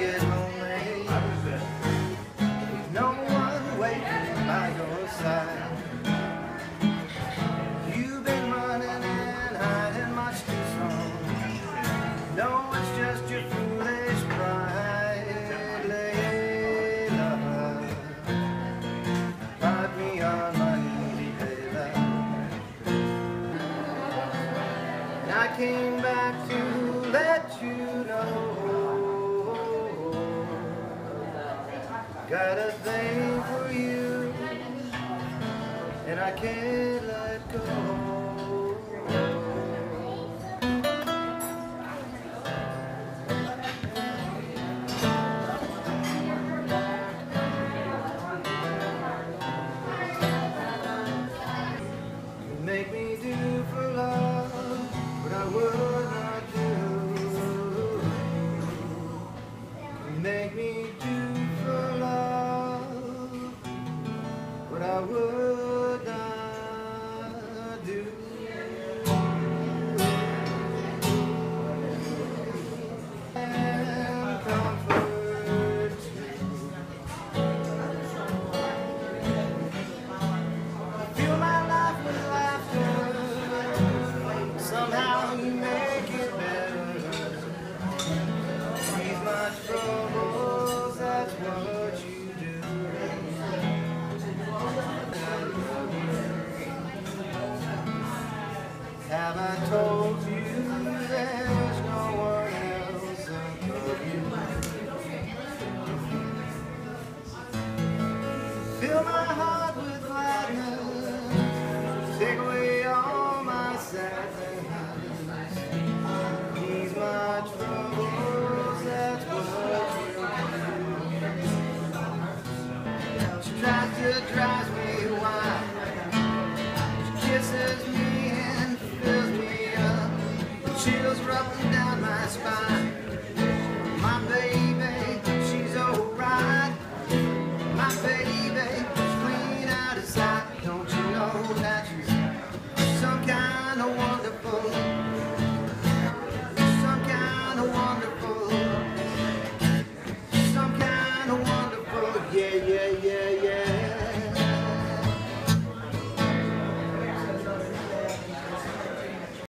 get lonely. There's no one waiting by your side. You've been running and hiding much too long. No, it's just your foolish pride, Layla. Put me on my knees, Layla. And I came back to let you know, got a thing for you, and I can't let go. You make me do for love what I would not do. You make me do